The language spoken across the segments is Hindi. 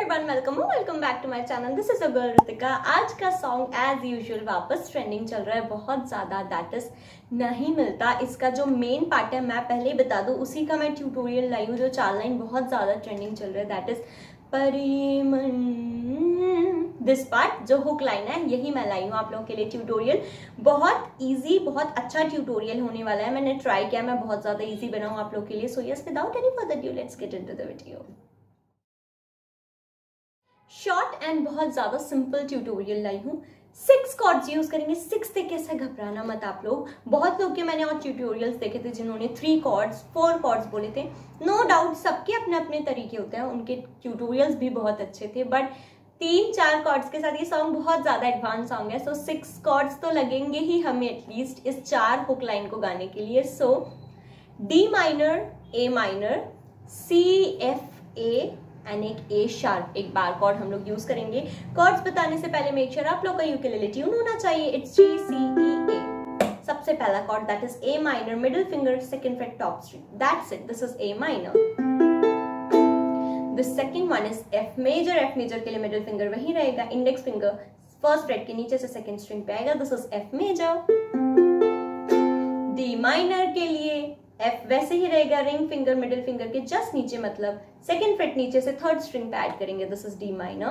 Everyone, welcome back to my channel. This is a girl Ritika. आज का सॉन्ग एज यूजुअल वापस ट्रेंडिंग चल रहा है बहुत ज्यादा, दैट इज नहीं मिलता। इसका जो मेन पार्ट है मैं पहले ही बता दूं, उसी का मैं ट्यूटोरियल लाई हूँ। जो 4 लाइन बहुत ज्यादा ट्रेंडिंग चल रहा है दैट इज परिमन। दिस पार्ट जो हुक लाइन है यही मैं लाई हूँ आप लोगों के लिए ट्यूटोरियल। बहुत इजी, बहुत अच्छा ट्यूटोरियल होने वाला है। मैंने ट्राई किया मैं बहुत ज्यादा इजी बनाऊं आप लोगों के लिए। So yes, without any further due let's get into the video. Short and बहुत ज्यादा सिंपल ट्यूटोरियल लाई हूँ। 6 कॉर्ड्स यूज करेंगे। 6 तरीके से घबराना मत आप लोग। बहुत लोग के मैंने और ट्यूटोरियल्स देखे थे जिन्होंने 3 कॉर्ड्स 4 कॉर्ड्स बोले थे। नो डाउट सबके अपने अपने तरीके होते हैं, उनके ट्यूटोरियल्स भी बहुत अच्छे थे, बट 3-4 कॉर्ड्स के साथ ये सॉन्ग बहुत ज्यादा एडवांस सॉन्ग है। सो 6 कॉर्ड्स तो लगेंगे ही हमें एटलीस्ट इस 4 हुक लाइन को गाने के लिए। So D minor, A minor, C F A and एक ए शार्प, एक बार कॉर्ड हम लोग यूज करेंगे। कॉर्ड्स बताने से पहले मेक श्योर आप लोग का यूकेलेले ट्यून होना चाहिए। It's G C E A। सबसे पहला chord that is A minor, middle finger, second fret, top string, that's it. This is A minor. The second one is F major. F major के लिए मिडिल फिंगर वही रहेगा, इंडेक्स फिंगर फर्स्ट फ्रेट के नीचे से सेकंड स्ट्रिंग पे आएगा। This is F major. D minor के लिए एफ वैसे ही रहेगा, रिंग फिंगर मिडिल फिंगर के जस्ट नीचे, मतलब सेकंड फ्रेट नीचे से थर्ड स्ट्रिंग पे ऐड करेंगे। This is D minor.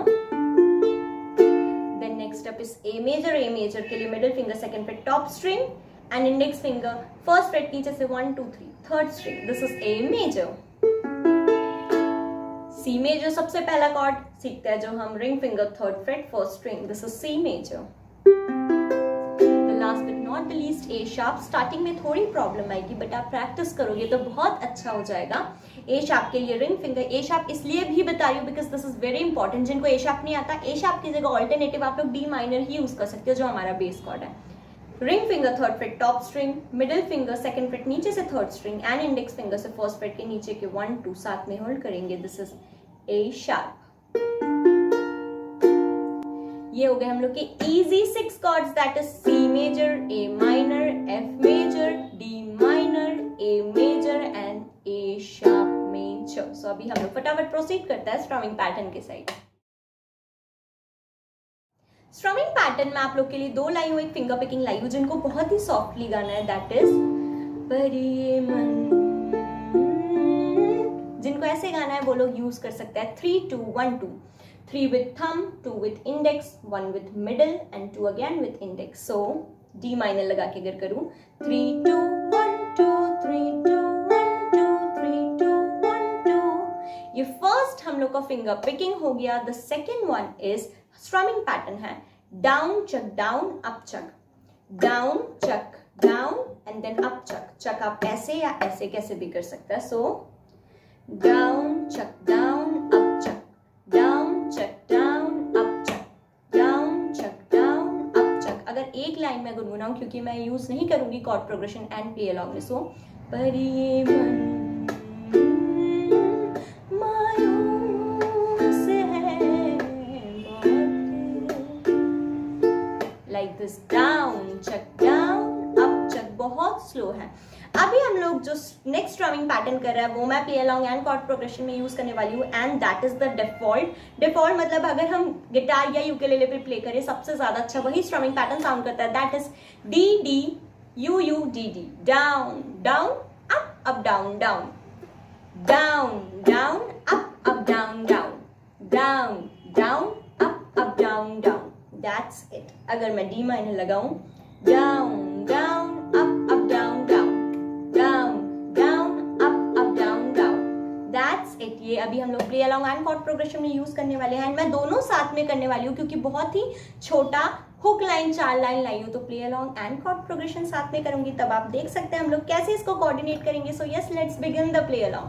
Then next up is A major. A major के लिए middle finger second fret top string and index finger first fret नीचे से 1 2 3 third string. This is A major. C major सबसे पहला कॉर्ड सीखते हैं जो हम, ring finger third fret first string. This is C major. Last but not the least A sharp. Starting में थोड़ी प्रॉब्लम आएगी बट आप प्रैक्टिस करोगे तो बहुत अच्छा हो जाएगा। ए शार्प के लिए रिंग फिंगर। ए शार्प इसलिए भी बता रही हूँ because this is very important. जिनको ए शार्प नहीं आता, ए शार्प की जगह ऑल्टरनेटिव आप लोग डी माइनर ही यूज कर सकते हो जो हमारा बेस कॉर्ड है। Ring finger third fret top string, middle finger second fret नीचे से third string and index finger से फर्स्ट फ्रेट के नीचे के 1 2 साथ में होल्ड करेंगे। This is A sharp. ये हो गए हम लोग के easy 6 chords that is C major, A minor, F major, D minor, A major and A sharp major. So अभी हम लोग फटाफट प्रोसीड करते हैं स्ट्रमिंग पैटर्न के साइड। स्ट्रमिंग पैटर्न में आप लोग के लिए 2 लाई हूं, एक फिंगर पिकिंग लाई हूं जिनको बहुत ही सॉफ्टली गाना है दैट इज परिमन। जिनको ऐसे गाना है वो लोग यूज कर सकते हैं 3 2 1 2। 3 with thumb, 2 with index, 1 with middle and 2 again with index. So D minor लगा के अगर करूं 3 2 1 2 3 2 1 2 3 2 1 2। ये फर्स्ट हम लोग का फिंगर पिकिंग हो गया। The second one is strumming pattern है down chuck down up chuck, down chuck down and then up chuck. Chuck आप ऐसे या ऐसे कैसे भी कर सकते हैं। So down chuck down up chuck, down chuck down up chuck, down chuck down up chuck. अगर एक लाइन में गुनगुनाऊं क्योंकि मैं यूज नहीं करूंगी chord progression and play along में। सो परिमन मायूं से है like this, down chuck down up chuck. बहुत स्लो है। अभी हम लोग जो नेक्स्ट स्ट्रमिंग पैटर्न कर रहे हैं वो मैं play along and chord progression में यूज करने वाली हूँ and that is the default. Default मतलब अगर हम गिटार या यूकेलेले पे प्ले करें सबसे ज्यादा अच्छा वही स्ट्रमिंग पैटर्न साउंड करता है that is D D U U D D, down down up down down, down down up down down, down down up down down. That's it. अगर मैं डी माइनर लगाऊं down down up down down, down down up down down, that's it. ये अभी हम लोग play along and chord progression में यूज करने वाले हैं। मैं दोनों साथ में करने वाली हूँ क्योंकि बहुत ही छोटा हुक लाइन 4 लाइन लाई हूँ तो play along and chord progression साथ में करूंगी, तब आप देख सकते हैं हम लोग कैसे इसको कोऑर्डिनेट करेंगे। So yes, let's begin the play along.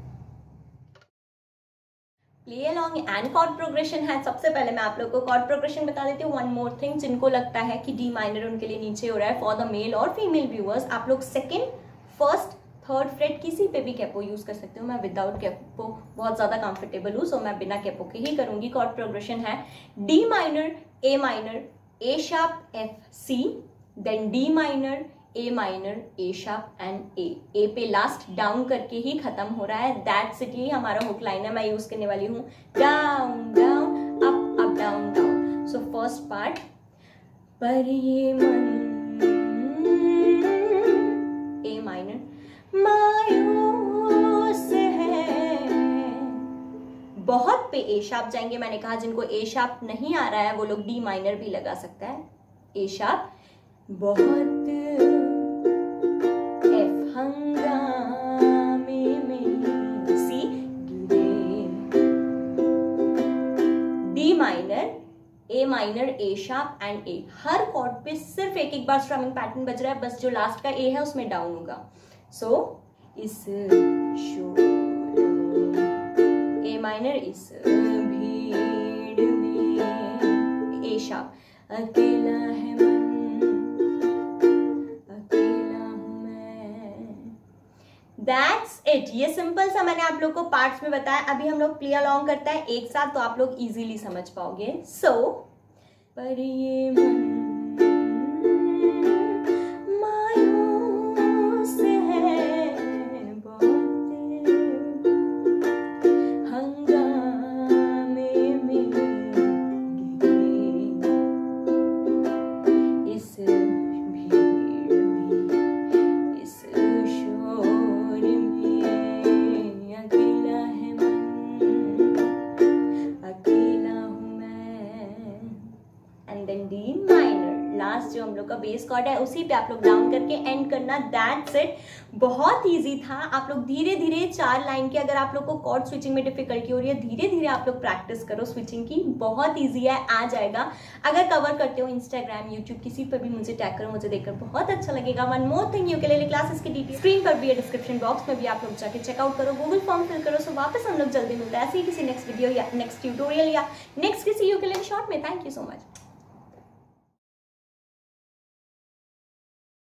Play along and chord progression है। सबसे पहले मैं आप लोग को कॉर्ड प्रोग्रेशन बता देती हूँ। वन मोर थिंग, जिनको लगता है कि डी माइनर उनके लिए नीचे हो रहा है, फॉर द मेल और फीमेल व्यूअर्स आप लोग सेकंड फर्स्ट थर्ड फ्रेट किसी पे भी कैपो यूज कर सकते हो। मैं विदाउट कैपो बहुत ज्यादा कंफर्टेबल हूँ सो मैं बिना कैपो के ही करूंगी। कॉर्ड प्रोग्रेशन है D minor, A minor, A sharp F C, then D minor, A minor, A sharp and A पे लास्ट डाउन करके ही खत्म हो रहा है। That's it. ही हमारा हुक लाइन है। मैं यूज करने वाली हूँ डाउन पर ये मन ए माइनर मायूस है। बहुत पे ए शार्प जाएंगे, मैंने कहा जिनको ए शार्प नहीं आ रहा है वो लोग डी माइनर भी लगा सकता है। ए शार्प बहुत, एफ हंगामे में, सी गिरे, D minor, A minor, A sharp and A. हर कॉर्ड पे सिर्फ एक एक बार स्ट्रमिंग पैटर्न बज रहा है, बस जो लास्ट का ए है उसमें डाउन होगा। सो इस शोर में, ए माइनर, इस भीड़ में, ए शार्प, अकेला है मन, अकेला हूं मैं। That's it। ये सिंपल सा मैंने आप लोग को पार्ट्स में बताया। अभी हम लोग प्ले अलोंग करते हैं एक साथ, तो आप लोग इजीली समझ पाओगे। सो पर ये मन मायूस है, बहुत हंगामे में गिरे, इस भीड़ में, इस शोर में, अकेला है मन, अकेला हूं मैं। And then D minor, last जो हम लोग का बेस कॉर्ड है उसी पे आप लोग डाउन करके एंड करना। That's it. बहुत इजी था। आप लोग धीरे धीरे 4 लाइन के, अगर आप लोग को कॉर्ड स्विचिंग में डिफिकल्टी हो रही है, धीरे धीरे आप लोग प्रैक्टिस करो स्विचिंग की। बहुत इजी है, आ जाएगा। अगर कवर करते हो इंस्टाग्राम, यूट्यूब, किसी पर भी मुझे टैग करो, मुझे देखकर बहुत अच्छा लगेगा। One more thing, ukulele classes की डिटेल स्क्रीन पर भी है, डिस्क्रिप्शन बॉक्स में भी आप लोग जाके चेकआउट करो, गूगल फॉर्म फिल करो। सो वापस हम लोग जल्दी मिलते हैं ऐसे ही किसी नेक्स्ट वीडियो या नेक्स्ट ट्यूटोरियल या नेक्स्ट किसी यूकेलेले शॉर्ट में। Thank you so much.